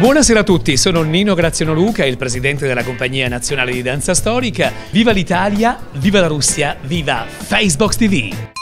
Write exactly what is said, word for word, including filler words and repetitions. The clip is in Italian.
Buonasera a tutti, sono Nino Graziano Luca, il presidente della Compagnia Nazionale di Danza Storica. Viva l'Italia, viva la Russia, viva Facebox T V!